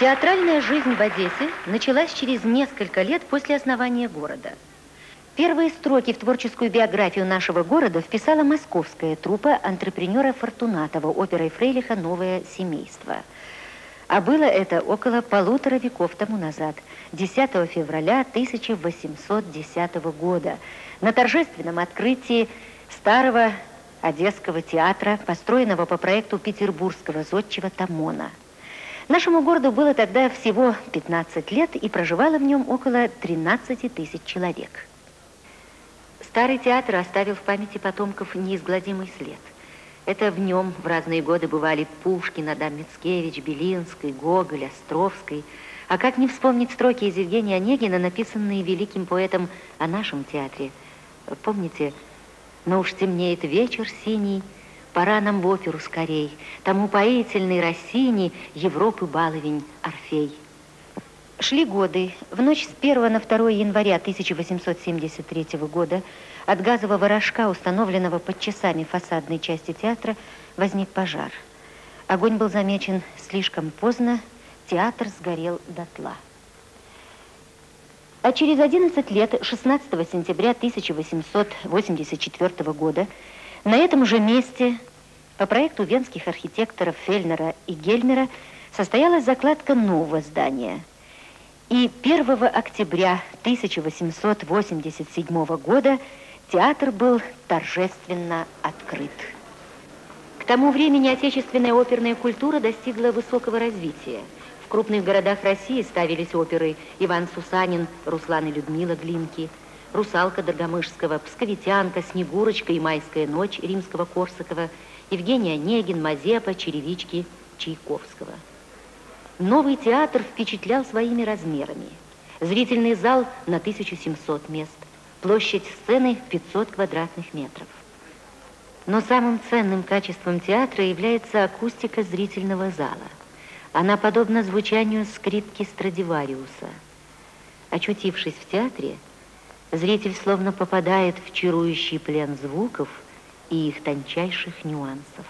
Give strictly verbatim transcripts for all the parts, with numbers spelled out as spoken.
Театральная жизнь в Одессе началась через несколько лет после основания города. Первые строки в творческую биографию нашего города вписала московская труппа антрепренера Фортунатова оперой Фрейлиха «Новое семейство». А было это около полутора веков тому назад, десятого февраля тысяча восемьсот десятого года, на торжественном открытии старого Одесского театра, построенного по проекту петербургского зодчего Тамона. Нашему городу было тогда всего пятнадцать лет, и проживало в нем около тринадцати тысяч человек. Старый театр оставил в памяти потомков неизгладимый след. Это в нем в разные годы бывали Пушкин, Адам Мицкевич, Белинский, Гоголь, Островский. А как не вспомнить строки из Евгения Онегина, написанные великим поэтом о нашем театре? Помните: «Но уж темнеет вечер синий, пора нам в оперу скорей, тому поительный Россини, Европы баловень Орфей». Шли годы. В ночь с первого на второе января тысяча восемьсот семьдесят третьего года от газового рожка, установленного под часами фасадной части театра, возник пожар. Огонь был замечен слишком поздно, театр сгорел дотла. А через одиннадцать лет, шестнадцатого сентября тысяча восемьсот восемьдесят четвёртого года, на этом же месте, по проекту венских архитекторов Фельнера и Гельмера, состоялась закладка нового здания. И первого октября тысяча восемьсот восемьдесят седьмого года театр был торжественно открыт. К тому времени отечественная оперная культура достигла высокого развития. В крупных городах России ставились оперы Иван Сусанин, Руслан и Людмила Глинки, «Русалка» Доргомышского, «Псковитянка», «Снегурочка» и «Майская ночь» Римского-Корсакова, Евгений Онегин, Мазепа, «Черевички» Чайковского. Новый театр впечатлял своими размерами. Зрительный зал на тысячу семьсот мест, площадь сцены пятьсот квадратных метров. Но самым ценным качеством театра является акустика зрительного зала. Она подобна звучанию скрипки Страдивариуса. Очутившись в театре, зритель словно попадает в чарующий плен звуков и их тончайших нюансов.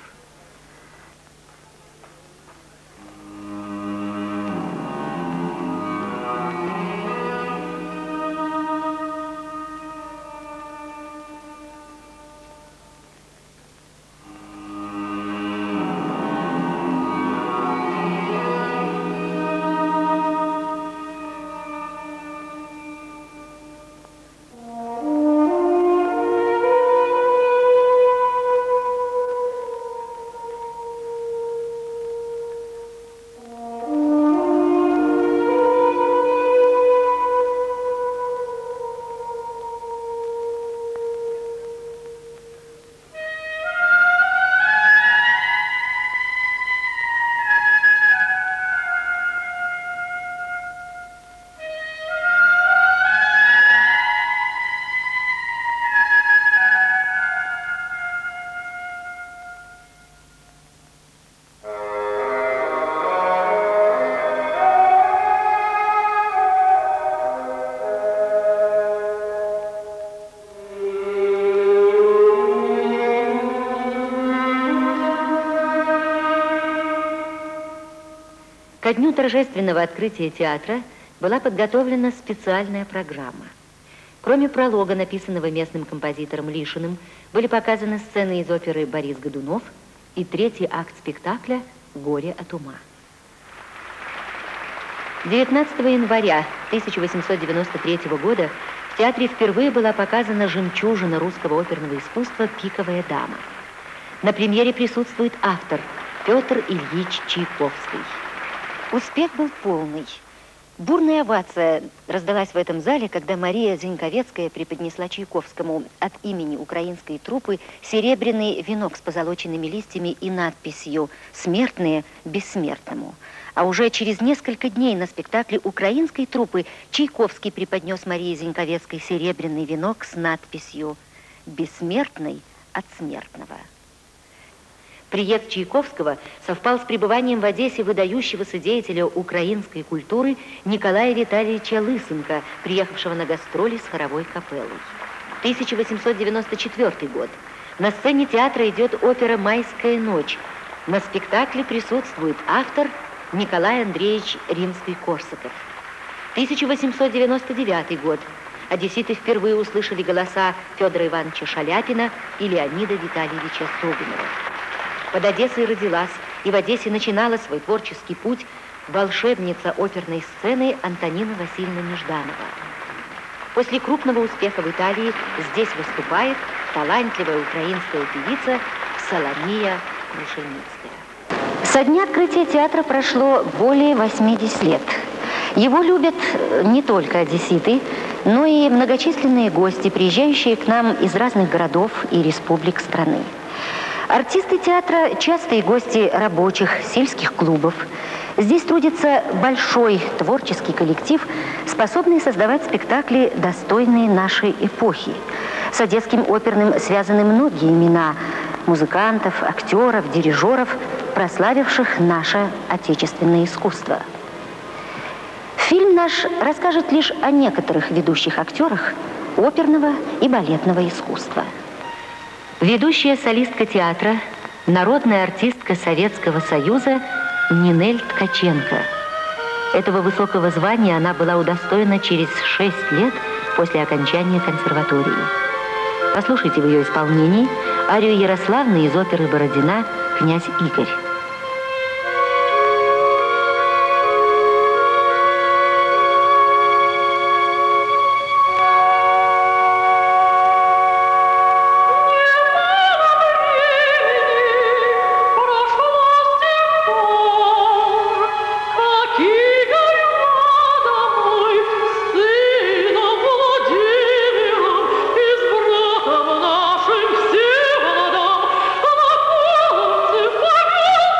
Ко дню торжественного открытия театра была подготовлена специальная программа. Кроме пролога, написанного местным композитором Лишиным, были показаны сцены из оперы «Борис Годунов» и третий акт спектакля «Горе от ума». девятнадцатого января тысяча восемьсот девяносто третьего года в театре впервые была показана жемчужина русского оперного искусства «Пиковая дама». На премьере присутствует автор Петр Ильич Чайковский. Успех был полный. Бурная овация раздалась в этом зале, когда Мария Зиньковецкая преподнесла Чайковскому от имени украинской труппы серебряный венок с позолоченными листьями и надписью «Смертные бессмертному». А уже через несколько дней на спектакле украинской труппы Чайковский преподнес Марии Зиньковецкой серебряный венок с надписью «Бессмертный от смертного». Приезд Чайковского совпал с пребыванием в Одессе выдающегося деятеля украинской культуры Николая Витальевича Лысенко, приехавшего на гастроли с хоровой капеллой. тысяча восемьсот девяносто четвёртый год. На сцене театра идет опера «Майская ночь». На спектакле присутствует автор Николай Андреевич Римский-Корсаков. тысяча восемьсот девяносто девятый год. Одесситы впервые услышали голоса Федора Ивановича Шаляпина и Леонида Витальевича Строгинова. Под Одессой родилась и в Одессе начинала свой творческий путь волшебница оперной сцены Антонина Васильевна Нежданова. После крупного успеха в Италии здесь выступает талантливая украинская певица Соломия Крушельницкая. Со дня открытия театра прошло более восьмидесяти лет. Его любят не только одесситы, но и многочисленные гости, приезжающие к нам из разных городов и республик страны. Артисты театра – частые гости рабочих, сельских клубов. Здесь трудится большой творческий коллектив, способный создавать спектакли, достойные нашей эпохи. С одесским оперным связаны многие имена музыкантов, актеров, дирижеров, прославивших наше отечественное искусство. Фильм наш расскажет лишь о некоторых ведущих актерах оперного и балетного искусства. Ведущая солистка театра, народная артистка Советского Союза Нинель Ткаченко. Этого высокого звания она была удостоена через шесть лет после окончания консерватории. Послушайте в ее исполнении арию Ярославны из оперы Бородина «Князь Игорь». Нашим силам, на конце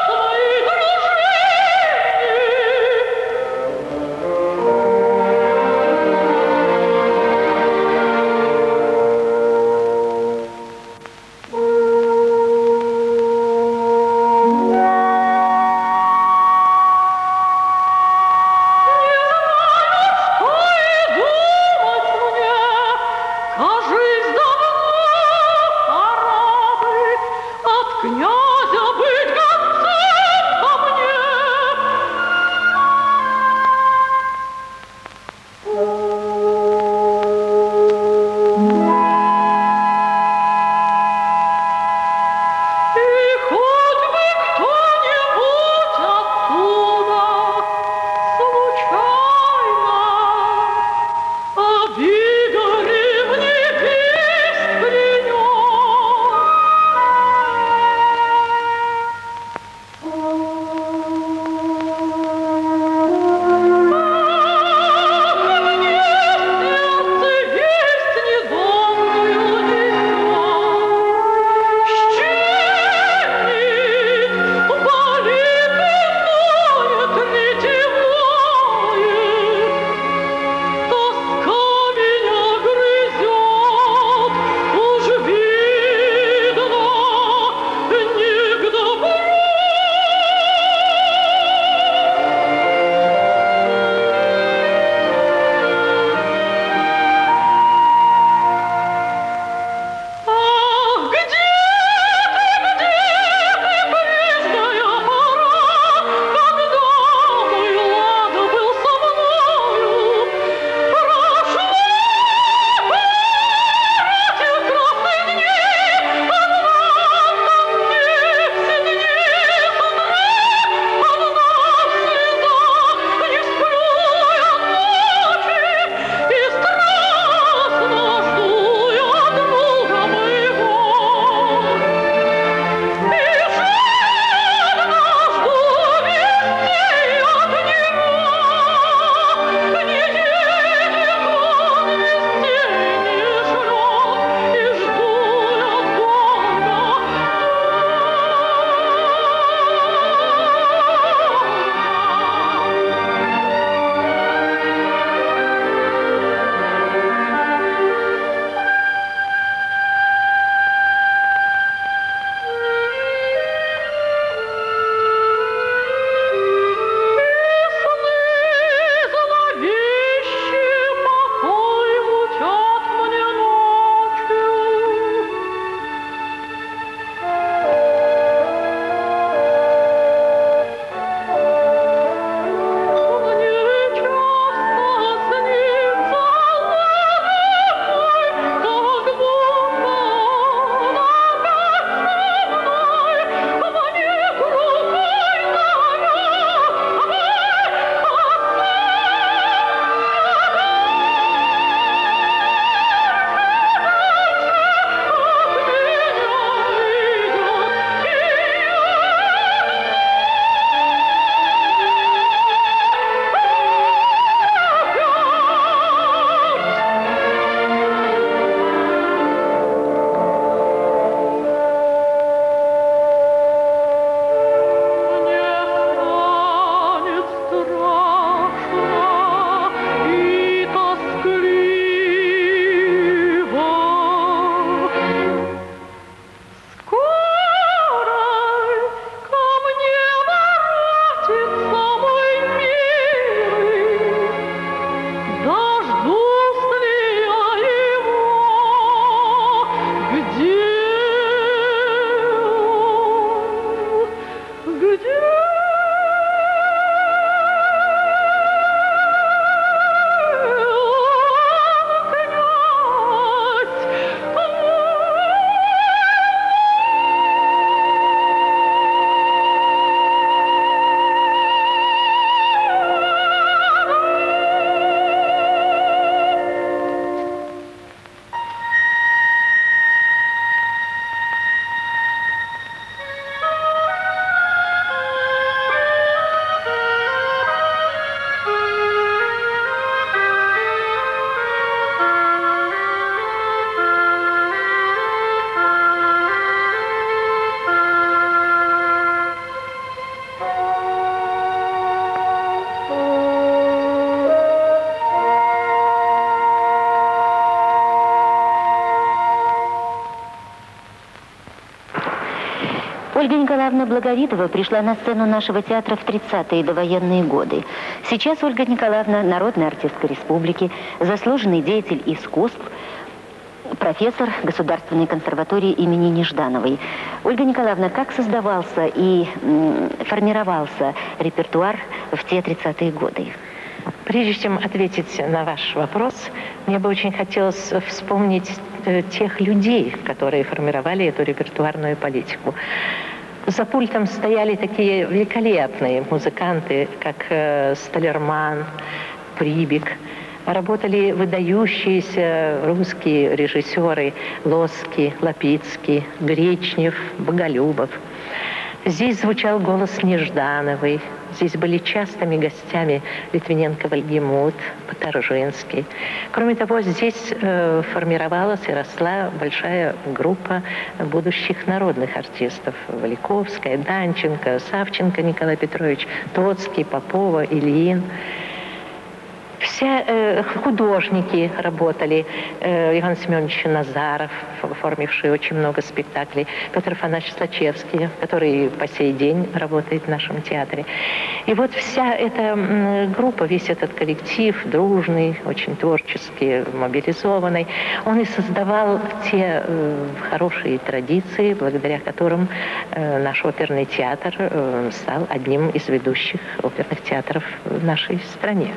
Ольга Николаевна Благовидова пришла на сцену нашего театра в тридцатые довоенные годы. Сейчас Ольга Николаевна – народная артистка республики, заслуженный деятель искусств, профессор Государственной консерватории имени Неждановой. Ольга Николаевна, как создавался и формировался репертуар в те тридцатые годы? Прежде чем ответить на ваш вопрос, мне бы очень хотелось вспомнить тех людей, которые формировали эту репертуарную политику. За пультом стояли такие великолепные музыканты, как Столярман, Прибег. Работали выдающиеся русские режиссеры Лоский, Лапицкий, Гречнев, Боголюбов. Здесь звучал голос Неждановой. Здесь были частыми гостями Литвиненко-Вальгемут, Поторжинский. Кроме того, здесь э, формировалась и росла большая группа будущих народных артистов. Валиковская, Данченко, Савченко Николай Петрович, Тоцкий, Попова, Ильин. Все э, художники работали. Э, Иван Семенович Назаров, оформивший очень много спектаклей. Петр Афанасьевич Слачевский, который по сей день работает в нашем театре. И вот вся эта м, группа, весь этот коллектив, дружный, очень творческий, мобилизованный, он и создавал те э, хорошие традиции, благодаря которым э, наш оперный театр э, стал одним из ведущих оперных театров в нашей стране.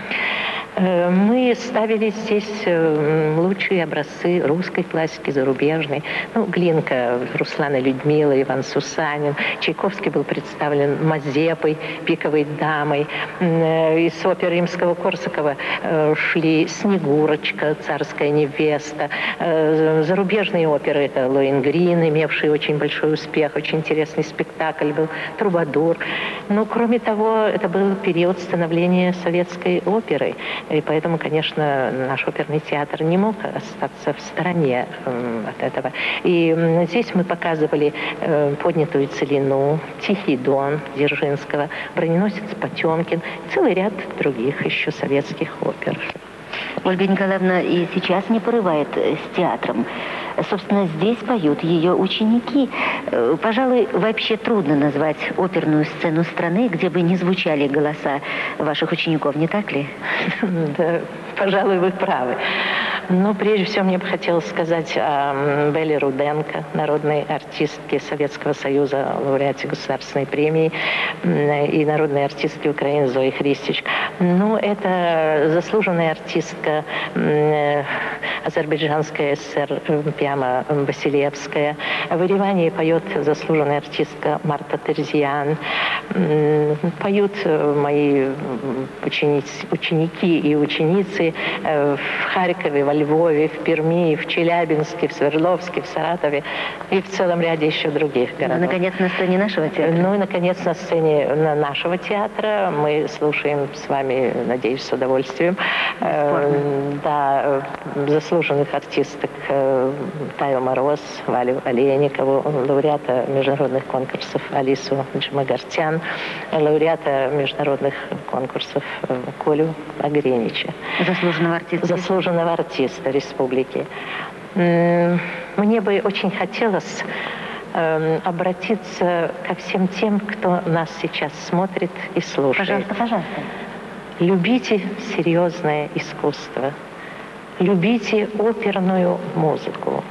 Мы ставили здесь лучшие образцы русской классики, зарубежной. Ну, Глинка, Руслан и Людмила, Иван Сусанин. Чайковский был представлен Мазепой, Пиковой дамой. Из оперы Римского-Корсакова шли Снегурочка, Царская невеста. Зарубежные оперы — это Лоенгрин, имевший очень большой успех, очень интересный спектакль был, Трубадур. Но, кроме того, это был период становления советской оперы. И поэтому, конечно, наш оперный театр не мог остаться в стороне э, от этого. И э, здесь мы показывали э, «Поднятую целину», «Тихий дон» Дзержинского, «Броненосец Потемкин» и целый ряд других еще советских опер. Ольга Николаевна и сейчас не порывает с театром. Собственно, здесь поют ее ученики. Пожалуй, вообще трудно назвать оперную сцену страны, где бы не звучали голоса ваших учеников, не так ли? Да, пожалуй, вы правы. Но прежде всего мне бы хотелось сказать о Белле Руденко, народной артистке Советского Союза, лауреате Государственной премии, и народной артистке Украины Зои Христич. Ну, это заслуженная артистка азербайджанская ССР Пьяма Василевская. В Ереване поет заслуженная артистка Марта Терзиян. Поют мои ученицы, ученики и ученицы в Харькове, во Львове, в Перми, в Челябинске, в Свердловске, в Саратове и в целом ряде еще других городов. Ну, наконец, на сцене нашего театра. Ну и, наконец, на сцене нашего театра мы слушаем с вами, надеюсь, с удовольствием, э, да, заслуженных артисток э, Таю Мороз, Валю Олейникову, лауреата международных конкурсов Алису Джимагартян, лауреата международных конкурсов э, Колю Огренича. Заслуженного артиста. Заслуженного артиста республики. Мне бы очень хотелось э, обратиться ко всем тем, кто нас сейчас смотрит и слушает. Пожалуйста, пожалуйста. Любите серьезное искусство. Любите оперную музыку.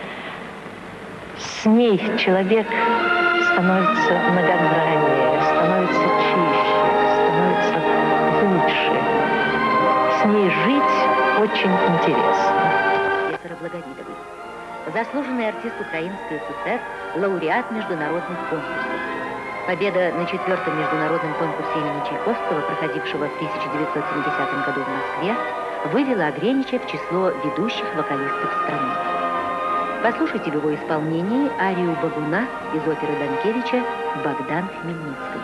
С ней человек становится многограннее, становится чище, становится лучше. С ней жить очень интересно. Профессора Благовидовой. Заслуженный артист Украинской ССР, лауреат международных конкурсов. Победа на четвертом международном конкурсе имени Чайковского, проходившего в тысяча девятьсот семидесятом году в Москве, вывела Огренича в число ведущих вокалистов страны. Послушайте в его исполнении арию Багуна из оперы Данкевича «Богдан Хмельницкий».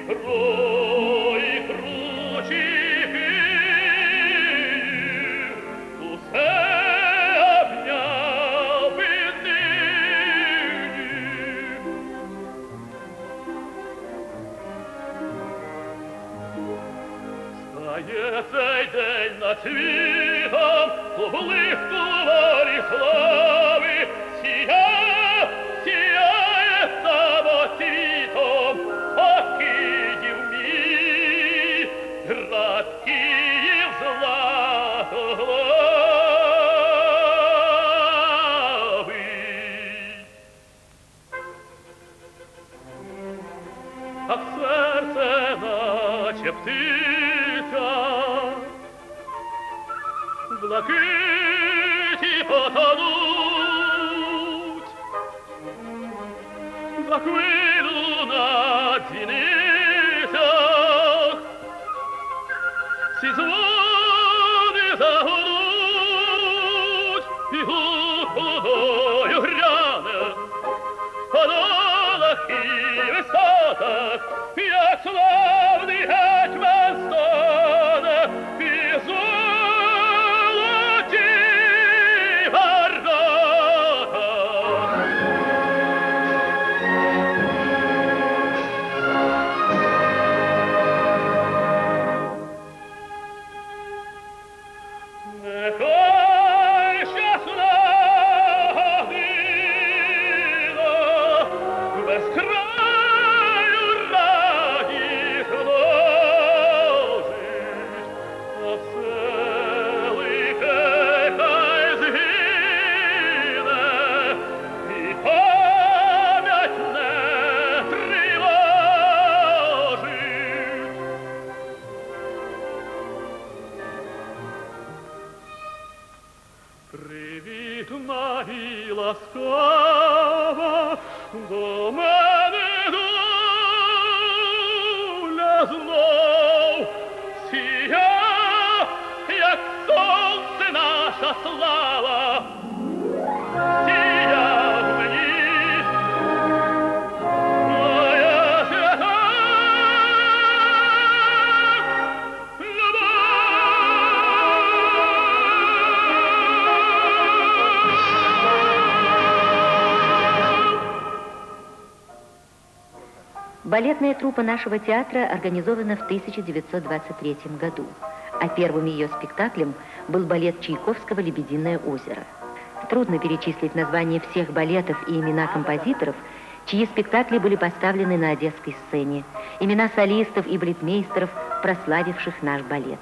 Балетная труппа нашего театра организована в тысяча девятьсот двадцать третьем году, а первым ее спектаклем был балет Чайковского «Лебединое озеро». Трудно перечислить названия всех балетов и имена композиторов, чьи спектакли были поставлены на одесской сцене, имена солистов и балетмейстеров, прославивших наш балет.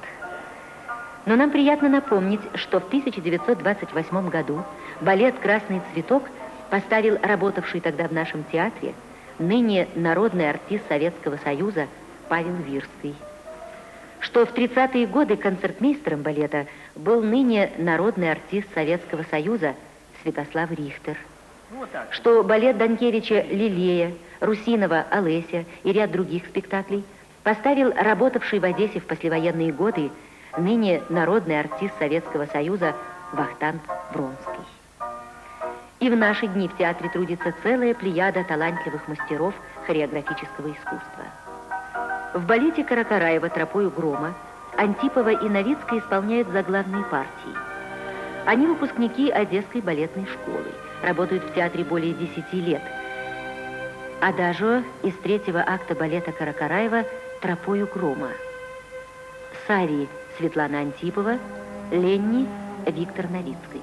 Но нам приятно напомнить, что в тысяча девятьсот двадцать восьмом году балет «Красный цветок» поставил работавший тогда в нашем театре ныне народный артист Советского Союза Павел Вирский, что в тридцатые годы концертмейстером балета был ныне народный артист Советского Союза Святослав Рихтер, что балет Данкевича «Лилея», Русинова «Олеся» и ряд других спектаклей поставил работавший в Одессе в послевоенные годы ныне народный артист Советского Союза Вахтанг Вронский. И в наши дни в театре трудится целая плеяда талантливых мастеров хореографического искусства. В балете Каракараева «Тропою грома» Антипова и Новицкая исполняют заглавные партии. Они выпускники Одесской балетной школы, работают в театре более десяти лет. Адажио из третьего акта балета Каракараева «Тропою грома». Сарии Светлана Антипова, Ленни Виктор Новицкий.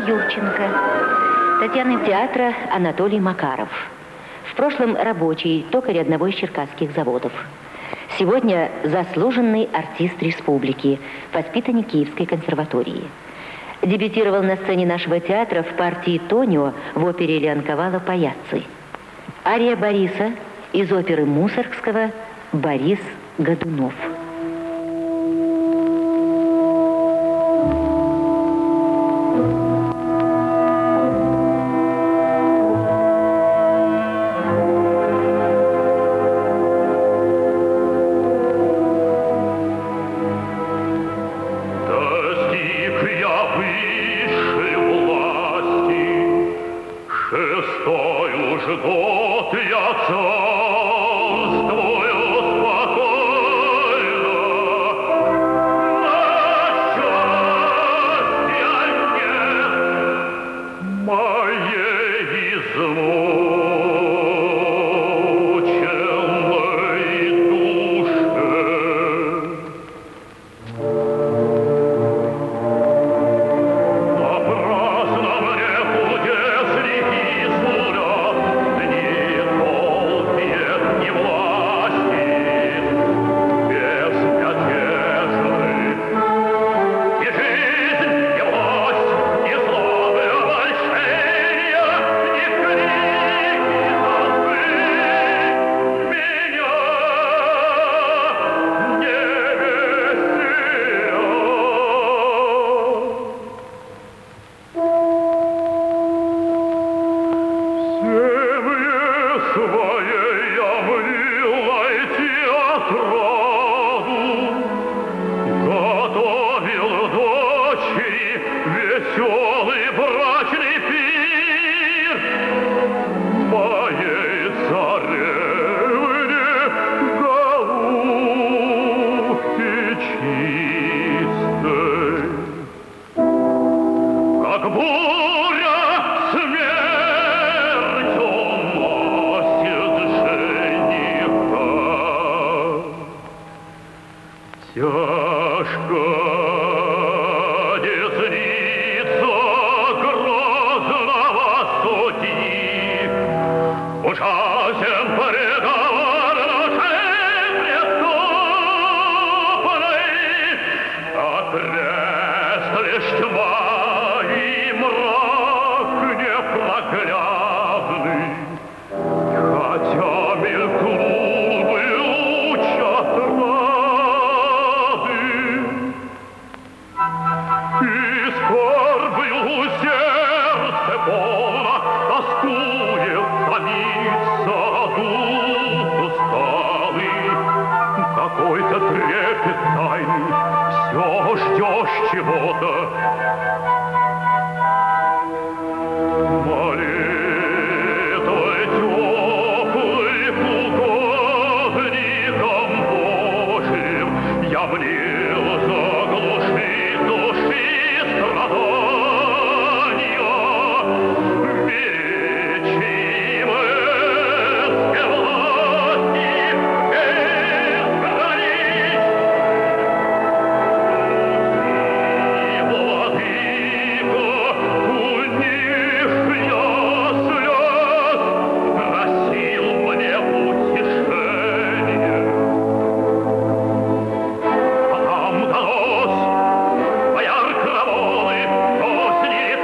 Юрченко. Татьяна театра Анатолий Макаров. В прошлом рабочий, токарь одного из черкасских заводов. Сегодня заслуженный артист республики, воспитанник Киевской консерватории. Дебютировал на сцене нашего театра в партии Тонио в опере Леонковала «Паяцци». Ария Бориса из оперы Мусоргского «Борис Годунов».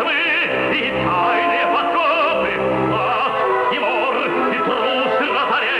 Тимур и трусы на заре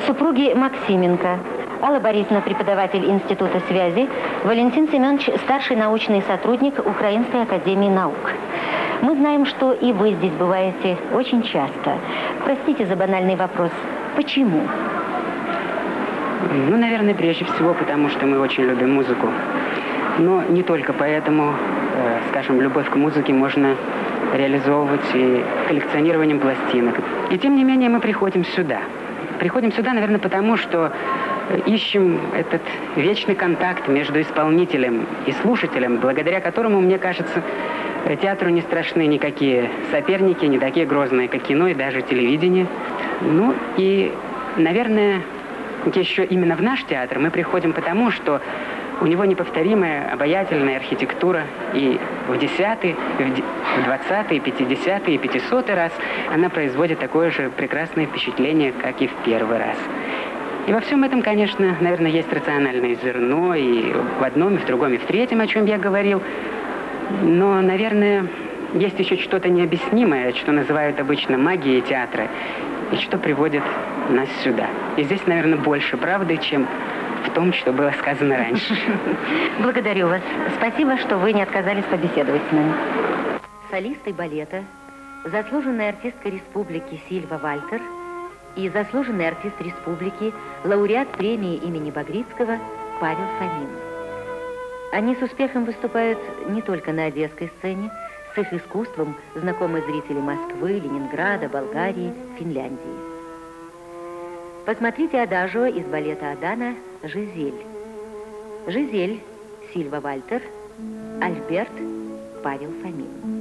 Супруги Максименко. Алла Борисовна, преподаватель Института связи, Валентин Семенович, старший научный сотрудник Украинской академии наук. Мы знаем, что и вы здесь бываете очень часто. Простите за банальный вопрос. Почему? Ну, наверное, прежде всего, потому что мы очень любим музыку. Но не только поэтому, э, скажем, любовь к музыке можно реализовывать и коллекционированием пластинок. И тем не менее мы приходим сюда. Приходим сюда, наверное, потому что ищем этот вечный контакт между исполнителем и слушателем, благодаря которому, мне кажется, театру не страшны никакие соперники, не такие грозные, как кино и даже телевидение. Ну и, наверное, еще именно в наш театр мы приходим потому, что у него неповторимая, обаятельная архитектура, и в десятый, в двадцатый, пятидесятый и пятисотый раз она производит такое же прекрасное впечатление, как и в первый раз. И во всем этом, конечно, наверное, есть рациональное зерно и в одном, и в другом, и в третьем, о чем я говорил. Но, наверное, есть еще что-то необъяснимое, что называют обычно магией театра, и что приводит нас сюда. И здесь, наверное, больше правды, чем в том, что было сказано раньше. Благодарю вас. Спасибо, что вы не отказались побеседовать с нами. Солисты балета, заслуженная артистка республики Сильва Вальтер и заслуженный артист республики, лауреат премии имени Багрицкого Павел Фомин. Они с успехом выступают не только на одесской сцене, с их искусством знакомы зрители Москвы, Ленинграда, Болгарии, Финляндии. Посмотрите адажио из балета Адана «Жизель». «Жизель» Сильва Вальтер, Альберт Павел Фомин.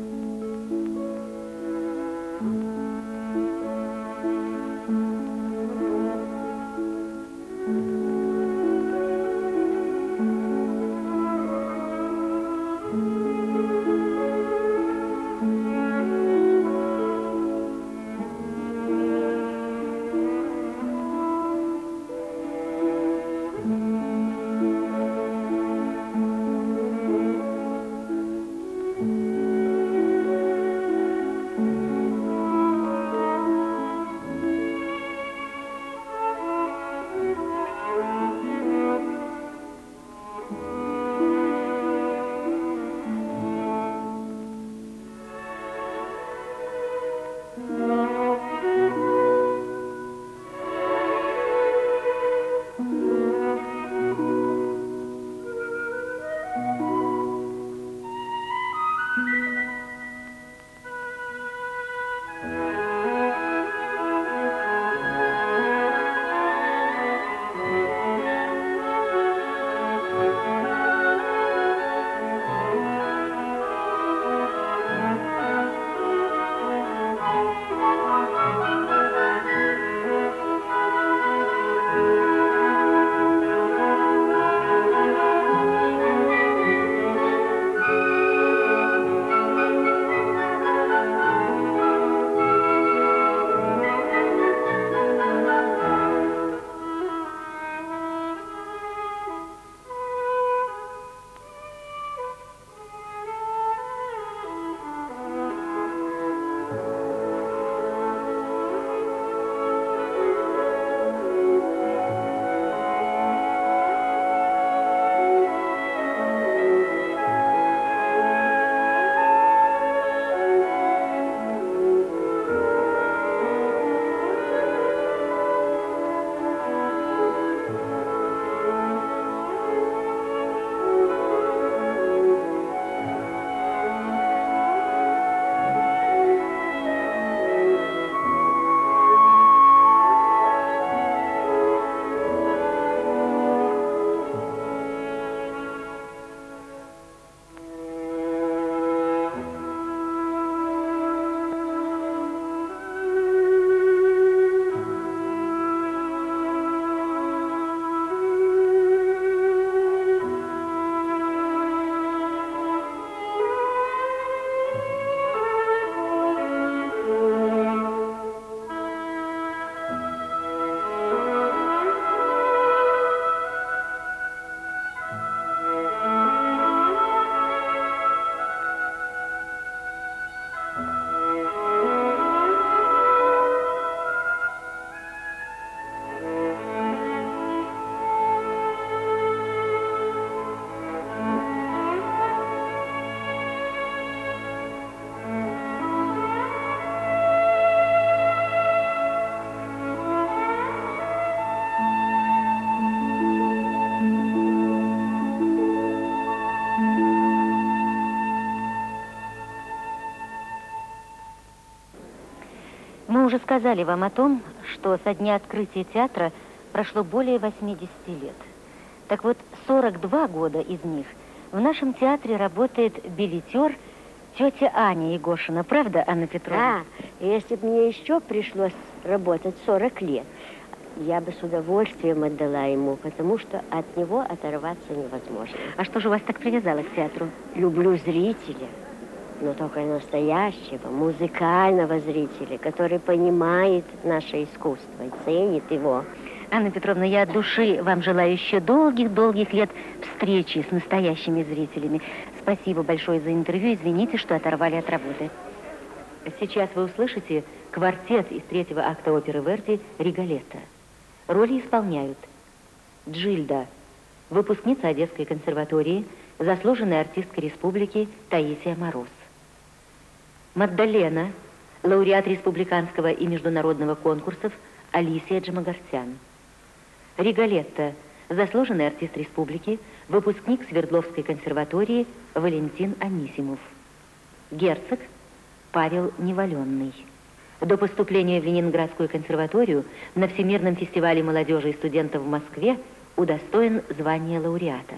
Мы уже сказали вам о том, что со дня открытия театра прошло более восьмидесяти лет. Так вот, сорок два года из них в нашем театре работает билетер тетя Аня Егошина. Правда, Анна Петровна? Да, если бы мне еще пришлось работать сорок лет, я бы с удовольствием отдала ему, потому что от него оторваться невозможно. А что же вас так привязало к театру? Люблю зрителя, но только настоящего, музыкального зрителя, который понимает наше искусство и ценит его. Анна Петровна, я от души вам желаю еще долгих-долгих лет встречи с настоящими зрителями. Спасибо большое за интервью. Извините, что оторвали от работы. Сейчас вы услышите квартет из третьего акта оперы Верди «Риголетто». Роли исполняют Джильда, выпускница Одесской консерватории, заслуженная артистка республики Таисия Мороз. Маддалена, лауреат республиканского и международного конкурсов Алисия Джамагартян. Риголетто, заслуженный артист республики, выпускник Свердловской консерватории Валентин Анисимов. Герцог Павел Неваленный. До поступления в Ленинградскую консерваторию на Всемирном фестивале молодежи и студентов в Москве удостоен звания лауреата.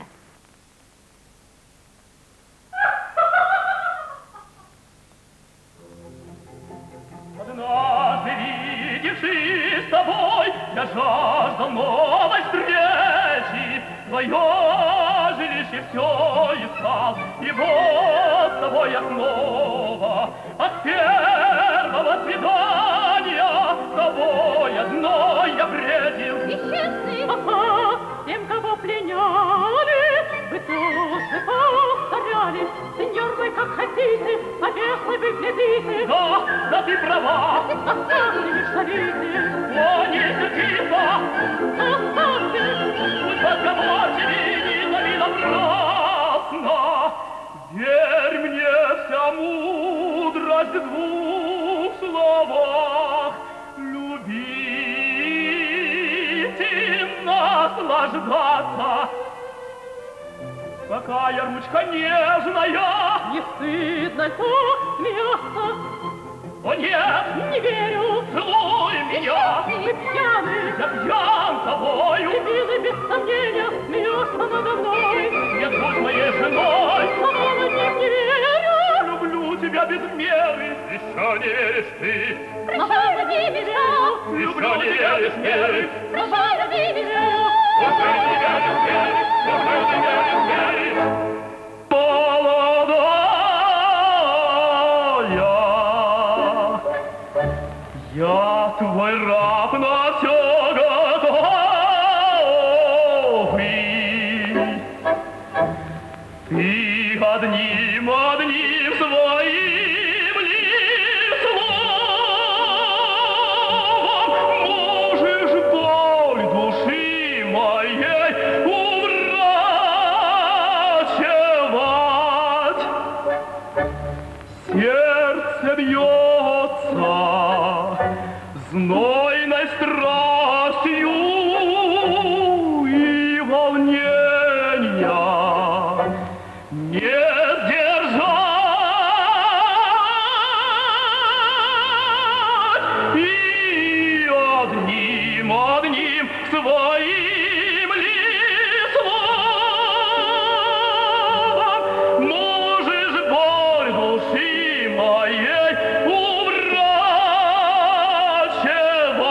Однажды, видевшись с тобой, я жаждал новой встречи. Твое жилище все искал, и вот с тобой я снова. От первого свидания с тобой одной я бредил. Исчезни, ага, тем, кого пленяли, вы тоже повторяли. Сеньор, вы как хотите, повесы вы глядите. Да, да ты права. Оставьте, не шалите. О, не сердито. Оставьте. Пусть разговор тебе не лови напрасно. Верь мне, вся мудрость в двух словах. Любить и наслаждаться. Какая ручка нежная. Не стыдно так смеяться. О нет, Не верю. целуй меня. Вы пьяны. Я пьян тобою. И милый, без сомнения, смеешься надо мной. Нет, будь моей женой. Сама над ним не верю. Люблю тебя без меры. Еще не веришь ты. Прощай, ради меня. Люблю тебя без меры. Прощай, ради меня. Люблю тебя без меры. Люблю тебя без меры. Молодая, я твой раб на все готовый. Ты одним, одним своим лишь словом можешь боль души моей уврачевать. Сердце бьется знойной страстью и волнения не сдержать, и одним, одним своим лишь словом можешь боль души моей уврачевать.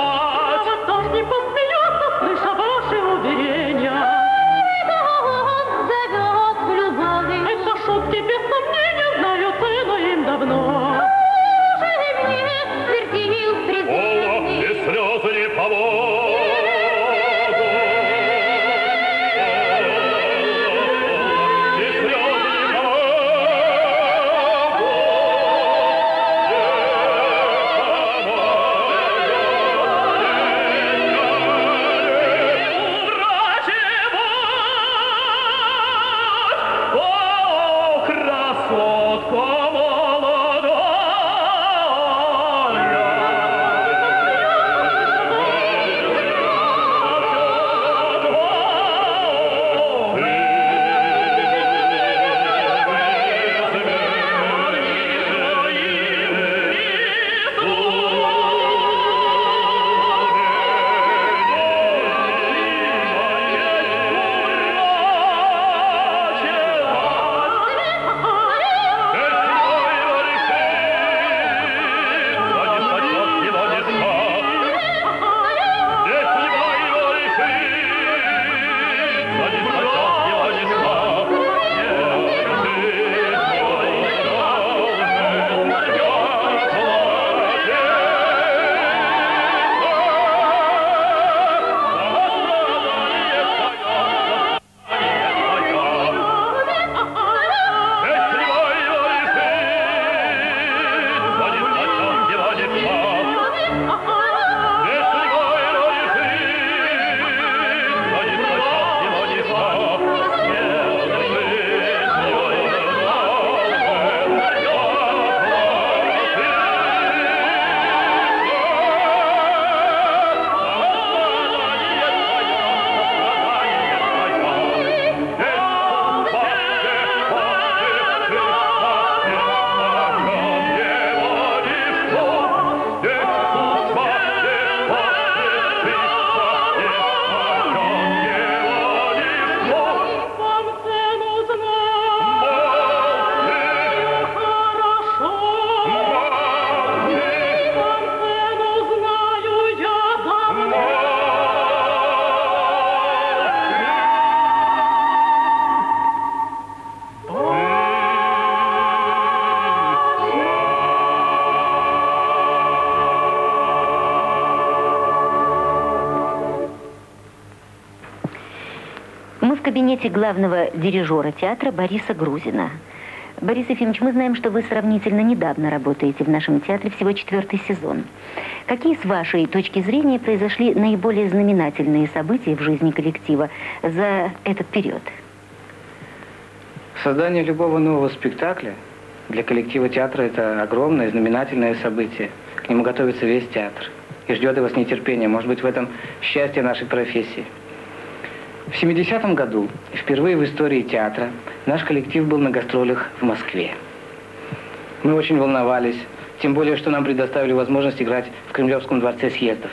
кабинете главного дирижера театра Бориса Грузина. Борис Ефимович, мы знаем, что вы сравнительно недавно работаете в нашем театре, всего четвертый сезон. Какие, с вашей точки зрения, произошли наиболее знаменательные события в жизни коллектива за этот период? Создание любого нового спектакля для коллектива театра – это огромное, знаменательное событие. К нему готовится весь театр и ждет его с нетерпением. Может быть, в этом счастье нашей профессии. В семидесятом году, впервые в истории театра, наш коллектив был на гастролях в Москве. Мы очень волновались, тем более, что нам предоставили возможность играть в Кремлевском дворце съездов.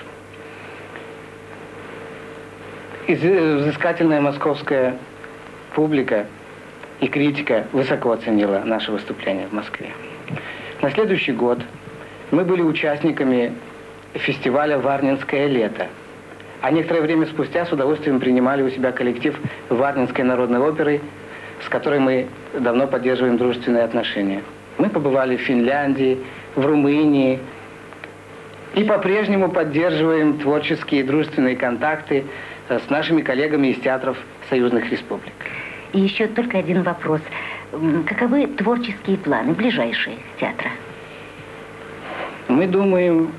Взыскательная московская публика и критика высоко оценила наше выступление в Москве. На следующий год мы были участниками фестиваля «Варнинское лето». А некоторое время спустя с удовольствием принимали у себя коллектив Варнинской народной оперы, с которой мы давно поддерживаем дружественные отношения. Мы побывали в Финляндии, в Румынии и по-прежнему поддерживаем творческие и дружественные контакты с нашими коллегами из театров союзных республик. И еще только один вопрос. Каковы творческие планы, ближайшие театра? Мы думаем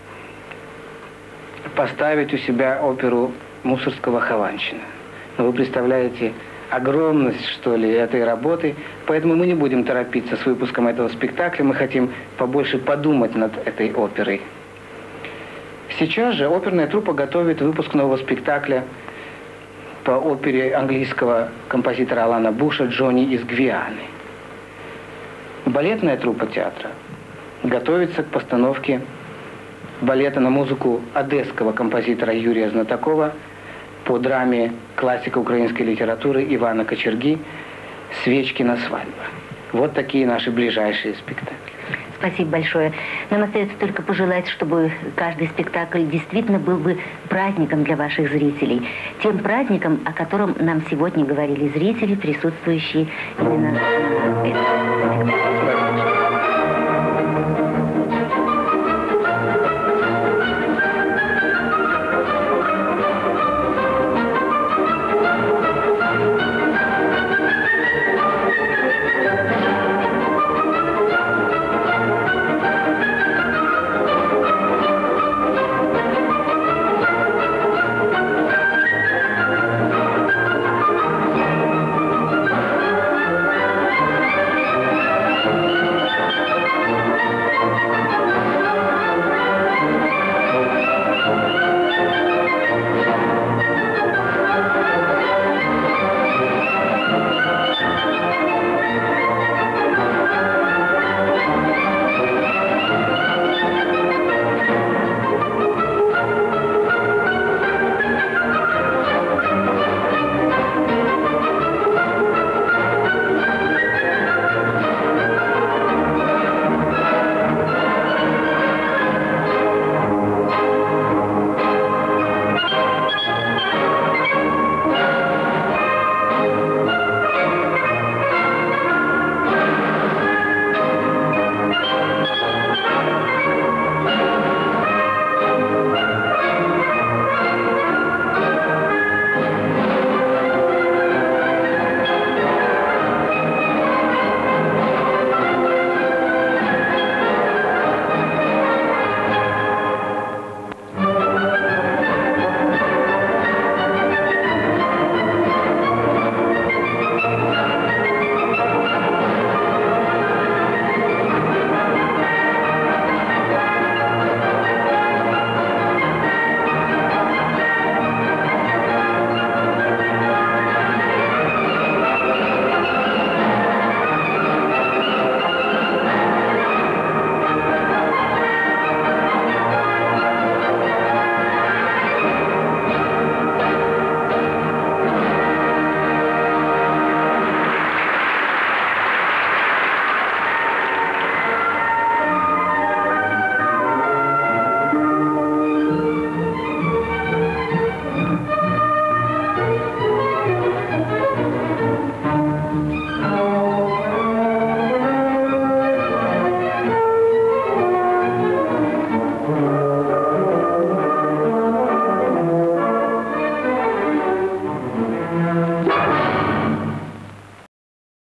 поставить у себя оперу Мусорского «Хованщина». Но вы представляете огромность, что ли, этой работы, поэтому мы не будем торопиться с выпуском этого спектакля. Мы хотим побольше подумать над этой оперой. Сейчас же оперная труппа готовит выпуск нового спектакля по опере английского композитора Алана Буша «Джонни из Гвианы». Балетная труппа театра готовится к постановке балета на музыку одесского композитора Юрия Знатокова по драме классика украинской литературы Ивана Кочерги «Свечкина свадьба». Вот такие наши ближайшие спектакли. Спасибо большое. Нам остается только пожелать, чтобы каждый спектакль действительно был бы праздником для ваших зрителей. Тем праздником, о котором нам сегодня говорили зрители, присутствующие именно на этом.